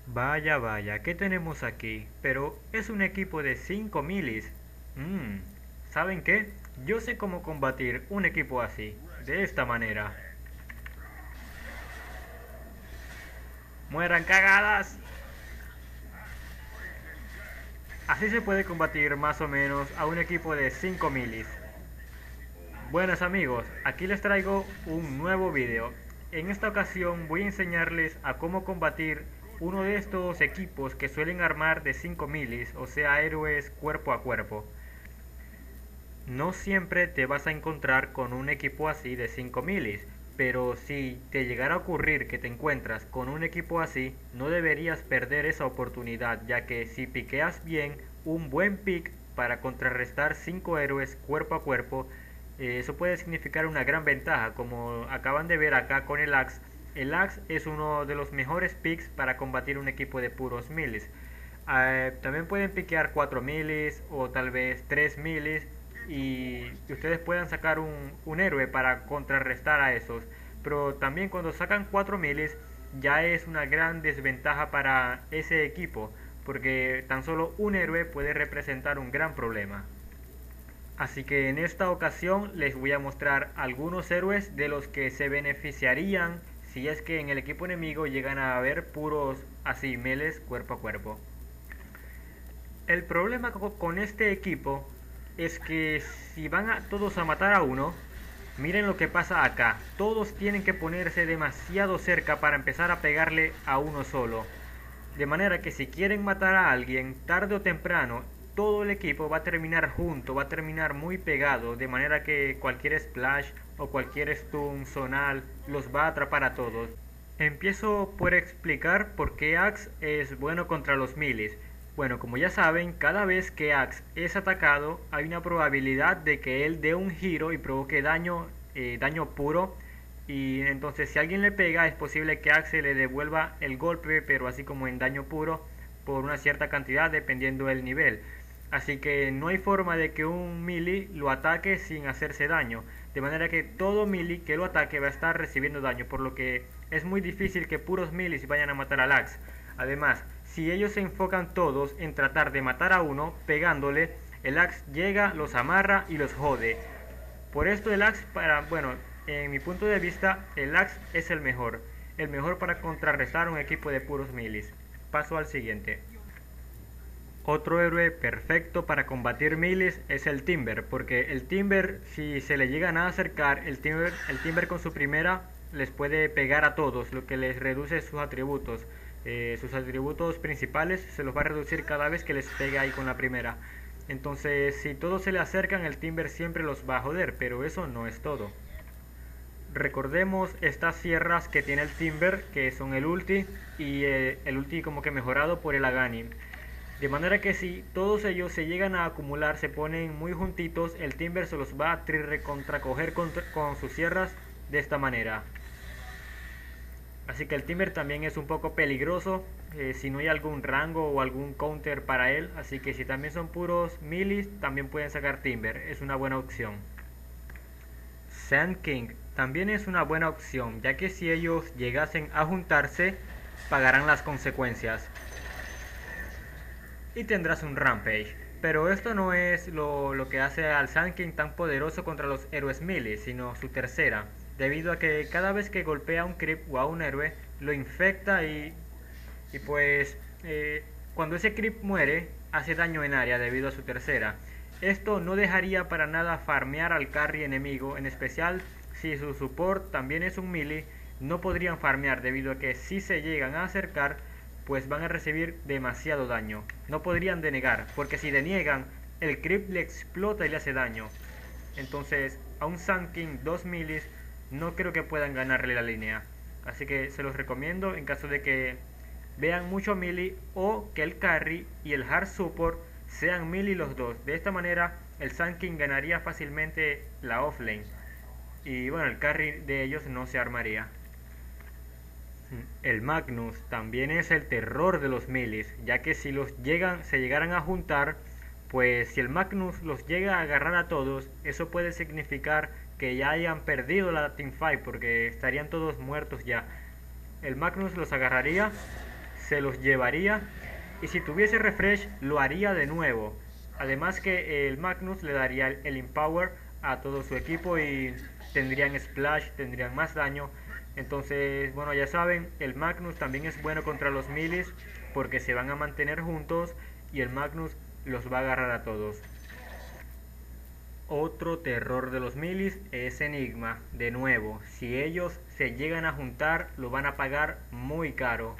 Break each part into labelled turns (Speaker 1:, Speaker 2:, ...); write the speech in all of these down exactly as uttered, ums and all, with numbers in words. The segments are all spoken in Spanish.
Speaker 1: Vaya, vaya, ¿qué tenemos aquí? Pero es un equipo de cinco milis. Mmm, ¿saben qué? Yo sé cómo combatir un equipo así, de esta manera. ¡Mueran cagadas! Así se puede combatir más o menos a un equipo de cinco milis. Buenas amigos, aquí les traigo un nuevo video. En esta ocasión voy a enseñarles a cómo combatir uno de estos equipos que suelen armar de cinco milis, o sea héroes cuerpo a cuerpo. No siempre te vas a encontrar con un equipo así de cinco milis, pero si te llegara a ocurrir que te encuentras con un equipo así, no deberías perder esa oportunidad, ya que si piqueas bien un buen pick para contrarrestar cinco héroes cuerpo a cuerpo, eh, eso puede significar una gran ventaja, como acaban de ver acá con el Axe. El Axe es uno de los mejores picks para combatir un equipo de puros milis. Eh, también pueden piquear cuatro milis o tal vez tres milis y ustedes puedan sacar un, un héroe para contrarrestar a esos. Pero también cuando sacan cuatro milis ya es una gran desventaja para ese equipo, porque tan solo un héroe puede representar un gran problema. Así que en esta ocasión les voy a mostrar algunos héroes de los que se beneficiarían si es que en el equipo enemigo llegan a haber puros así meles cuerpo a cuerpo. El problema con este equipo es que si van a todos a matar a uno, miren lo que pasa acá. Todos tienen que ponerse demasiado cerca para empezar a pegarle a uno solo. De manera que si quieren matar a alguien, tarde o temprano, todo el equipo va a terminar junto, va a terminar muy pegado. De manera que cualquier splash o cualquier stun zonal los va a atrapar a todos. Empiezo por explicar por qué Axe es bueno contra los milis. Bueno, como ya saben, cada vez que Axe es atacado hay una probabilidad de que él dé un giro y provoque daño, eh, daño puro. Y entonces si alguien le pega es posible que Axe le devuelva el golpe, pero así como en daño puro, por una cierta cantidad dependiendo del nivel. Así que no hay forma de que un melee lo ataque sin hacerse daño. De manera que todo melee que lo ataque va a estar recibiendo daño, por lo que es muy difícil que puros melees vayan a matar al Axe. Además, si ellos se enfocan todos en tratar de matar a uno pegándole, el Axe llega, los amarra y los jode. Por esto el Axe para, bueno, en mi punto de vista, el Axe es el mejor. El mejor para contrarrestar un equipo de puros melees. Paso al siguiente. Otro héroe perfecto para combatir melees es el Timber, porque el Timber, si se le llegan a acercar, el Timber, el Timber con su primera les puede pegar a todos, lo que les reduce sus atributos. Eh, sus atributos principales se los va a reducir cada vez que les pegue ahí con la primera. Entonces, si todos se le acercan, el Timber siempre los va a joder, pero eso no es todo. Recordemos estas sierras que tiene el Timber, que son el ulti y eh, el ulti como que mejorado por el Aghanim. De manera que si todos ellos se llegan a acumular, se ponen muy juntitos, el Timber se los va a recontracoger con, con sus sierras de esta manera. Así que el Timber también es un poco peligroso eh, si no hay algún rango o algún counter para él. Así que si también son puros melees, también pueden sacar Timber, es una buena opción. Sand King también es una buena opción, ya que si ellos llegasen a juntarse, pagarán las consecuencias. Y tendrás un Rampage. Pero esto no es lo, lo que hace al Sand King tan poderoso contra los héroes melee, sino su tercera. Debido a que cada vez que golpea a un creep o a un héroe, lo infecta y, y pues eh, cuando ese creep muere, hace daño en área debido a su tercera. Esto no dejaría para nada farmear al carry enemigo, en especial si su support también es un melee, no podrían farmear debido a que si se llegan a acercar, pues van a recibir demasiado daño. No podrían denegar, porque si deniegan, el creep le explota y le hace daño. Entonces, a un Sand King dos melees no creo que puedan ganarle la línea. Así que se los recomiendo en caso de que vean mucho melee o que el carry y el hard support sean melee los dos. De esta manera el Sand King ganaría fácilmente la offlane. Y bueno, el carry de ellos no se armaría. El Magnus también es el terror de los melees, ya que si los llegan, se llegaran a juntar, pues si el Magnus los llega a agarrar a todos, eso puede significar que ya hayan perdido la teamfight, porque estarían todos muertos ya. El Magnus los agarraría, se los llevaría, y si tuviese refresh lo haría de nuevo. Además que el Magnus le daría el Empower a todo su equipo y tendrían Splash, tendrían más daño. Entonces, bueno, ya saben, el Magnus también es bueno contra los Melis porque se van a mantener juntos y el Magnus los va a agarrar a todos. Otro terror de los Melis es Enigma. De nuevo, si ellos se llegan a juntar, lo van a pagar muy caro.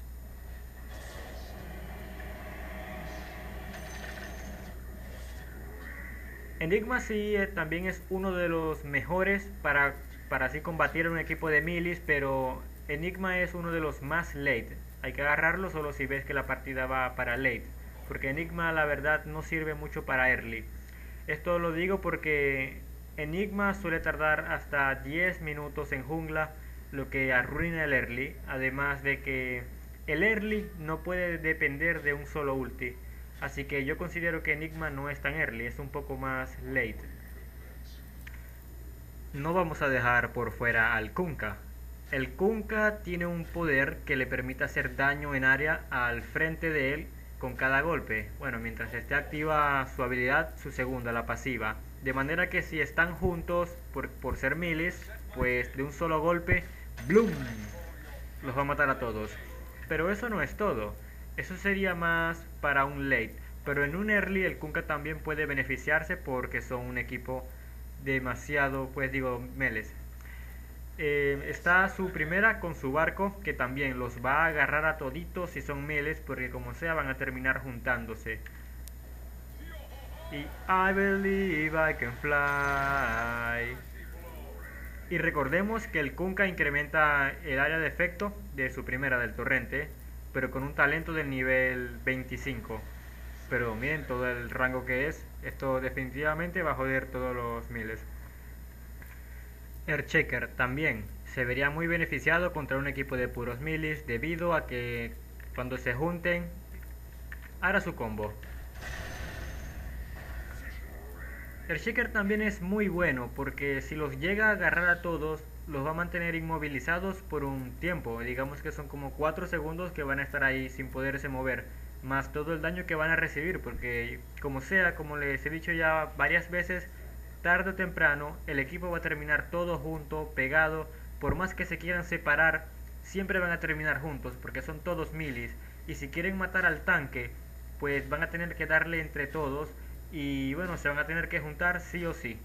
Speaker 1: Enigma sí eh, también es uno de los mejores para, para así combatir a un equipo de Melis, pero Enigma es uno de los más late. Hay que agarrarlo solo si ves que la partida va para late, porque Enigma la verdad no sirve mucho para early. Esto lo digo porque Enigma suele tardar hasta diez minutos en jungla, lo que arruina el early, además de que el early no puede depender de un solo ulti. Así que yo considero que Enigma no es tan early, es un poco más late. No vamos a dejar por fuera al Kunkka. El Kunkka tiene un poder que le permite hacer daño en área al frente de él con cada golpe. Bueno, mientras esté activa su habilidad, su segunda, la pasiva. De manera que si están juntos por, por ser milis, pues de un solo golpe, ¡bloom!, los va a matar a todos. Pero eso no es todo. Eso sería más para un late, pero en un early el Kunkka también puede beneficiarse porque son un equipo demasiado, pues digo, meles. Eh, está su primera con su barco, que también los va a agarrar a toditos si son meles, porque como sea van a terminar juntándose. Y I believe I can fly. Y recordemos que el Kunkka incrementa el área de efecto de su primera del torrente, pero con un talento del nivel veinticinco. Pero miren todo el rango que es. Esto definitivamente va a joder todos los miles. Earthshaker también se vería muy beneficiado contra un equipo de puros milis, debido a que cuando se junten hará su combo. Earthshaker también es muy bueno porque si los llega a agarrar a todos, los va a mantener inmovilizados por un tiempo. Digamos que son como cuatro segundos que van a estar ahí sin poderse mover, más todo el daño que van a recibir, porque como sea, como les he dicho ya varias veces, tarde o temprano el equipo va a terminar todo junto, pegado. Por más que se quieran separar, siempre van a terminar juntos porque son todos milis, y si quieren matar al tanque, pues van a tener que darle entre todos, y bueno, se van a tener que juntar sí o sí.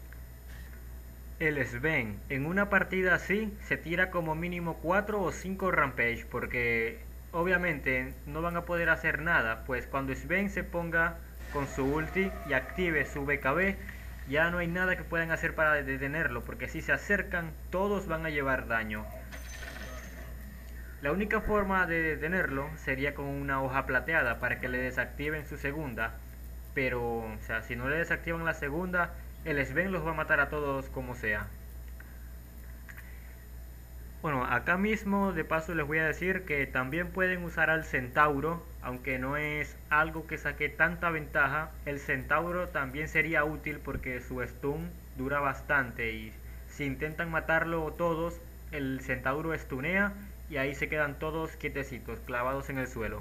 Speaker 1: El Sven en una partida así se tira como mínimo cuatro o cinco rampage, porque obviamente no van a poder hacer nada, pues cuando Sven se ponga con su ulti y active su B K B, ya no hay nada que puedan hacer para detenerlo, porque si se acercan todos van a llevar daño. La única forma de detenerlo sería con una hoja plateada para que le desactiven su segunda, pero o sea, si no le desactivan la segunda, el Sven los va a matar a todos como sea. Bueno, acá mismo de paso les voy a decir que también pueden usar al Centauro, aunque no es algo que saque tanta ventaja. El Centauro también sería útil porque su stun dura bastante, y si intentan matarlo todos, el Centauro stunea y ahí se quedan todos quietecitos, clavados en el suelo.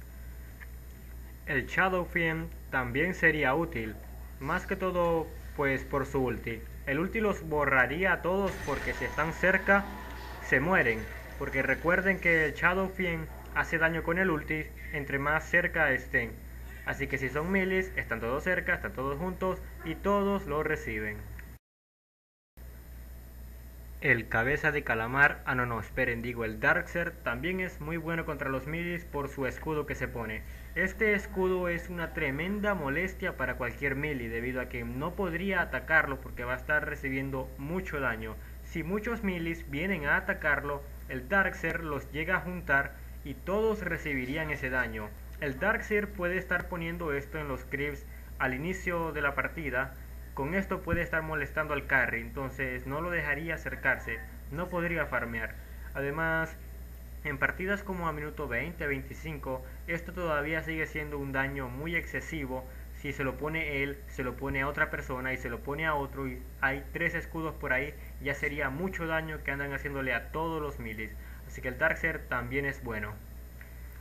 Speaker 1: El Shadow Fiend también sería útil, más que todo pues por su ulti. El ulti los borraría a todos porque si están cerca se mueren, porque recuerden que el Shadow Fiend hace daño con el ulti entre más cerca estén. Así que si son milis, están todos cerca, están todos juntos y todos lo reciben. El cabeza de calamar, ah no no, esperen, digo el Darkseer también es muy bueno contra los milis por su escudo que se pone. Este escudo es una tremenda molestia para cualquier mili, debido a que no podría atacarlo porque va a estar recibiendo mucho daño. Si muchos milis vienen a atacarlo, el Darkseer los llega a juntar y todos recibirían ese daño. El Darkseer puede estar poniendo esto en los creeps al inicio de la partida. Con esto puede estar molestando al carry, entonces no lo dejaría acercarse, no podría farmear. Además, en partidas como a minuto veinte, veinticinco, esto todavía sigue siendo un daño muy excesivo. Si se lo pone él, se lo pone a otra persona y se lo pone a otro y hay tres escudos por ahí, ya sería mucho daño que andan haciéndole a todos los milis. Así que el Darkseer también es bueno.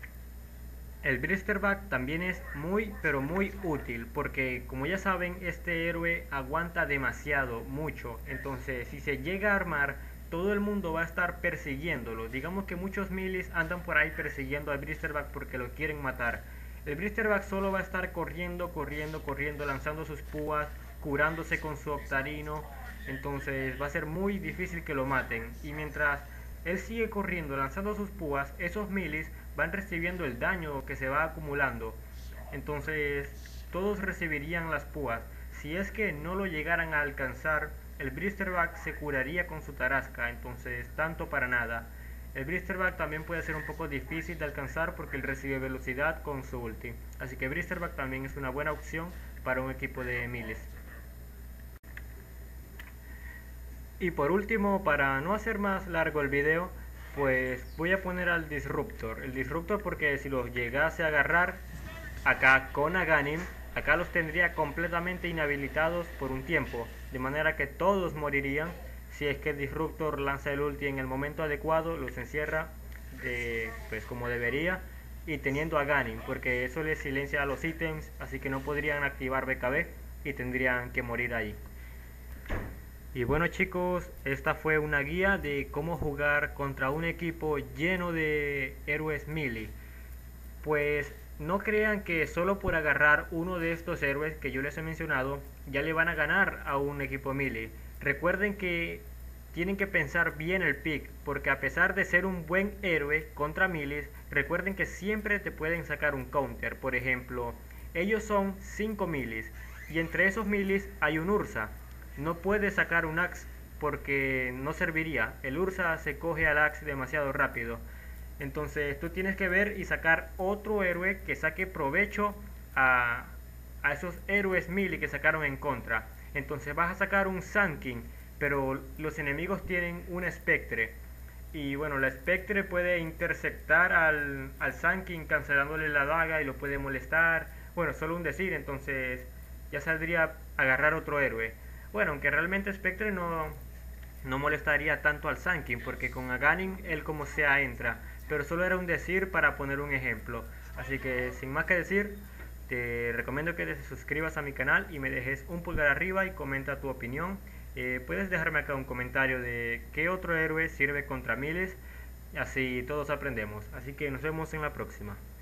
Speaker 1: El Blisterback también es muy pero muy útil porque, como ya saben, este héroe aguanta demasiado, mucho. Entonces si se llega a armar, todo el mundo va a estar persiguiéndolo. Digamos que muchos milis andan por ahí persiguiendo al Blisterback porque lo quieren matar. El Blisterback solo va a estar corriendo, corriendo, corriendo, lanzando sus púas, curándose con su Octarino. Entonces va a ser muy difícil que lo maten. Y mientras él sigue corriendo, lanzando sus púas, esos milis van recibiendo el daño que se va acumulando. Entonces todos recibirían las púas. Si es que no lo llegaran a alcanzar, el Blisterback se curaría con su Tarasca. Entonces tanto para nada. El Blisterback también puede ser un poco difícil de alcanzar porque él recibe velocidad con su ulti. Así que Blisterback también es una buena opción para un equipo de miles. Y por último, para no hacer más largo el video, pues voy a poner al Disruptor. El Disruptor porque si los llegase a agarrar acá con Aghanim, acá los tendría completamente inhabilitados por un tiempo. De manera que todos morirían. Si es que el Disruptor lanza el ulti en el momento adecuado, los encierra de, pues como debería. Y teniendo a Aghanim, porque eso les silencia a los ítems, así que no podrían activar B K B y tendrían que morir ahí. Y bueno chicos, esta fue una guía de cómo jugar contra un equipo lleno de héroes melee. Pues no crean que solo por agarrar uno de estos héroes que yo les he mencionado, ya le van a ganar a un equipo melee. Recuerden que tienen que pensar bien el pick, porque a pesar de ser un buen héroe contra melees, recuerden que siempre te pueden sacar un counter. Por ejemplo, ellos son cinco melees y entre esos melees hay un Ursa. No puedes sacar un Axe porque no serviría. El Ursa se coge al Axe demasiado rápido. Entonces tú tienes que ver y sacar otro héroe que saque provecho a, a esos héroes melee que sacaron en contra. Entonces vas a sacar un Sand King, pero los enemigos tienen un Spectre. Y bueno, la Spectre puede interceptar al, al Sand King cancelándole la daga y lo puede molestar. Bueno, solo un decir, entonces ya saldría a agarrar otro héroe. Bueno, aunque realmente Spectre no, no molestaría tanto al Sand King, porque con Aghanim él como sea entra. Pero solo era un decir para poner un ejemplo. Así que sin más que decir, te recomiendo que te suscribas a mi canal y me dejes un pulgar arriba y comenta tu opinión. Eh, puedes dejarme acá un comentario de qué otro héroe sirve contra miles, así todos aprendemos. Así que nos vemos en la próxima.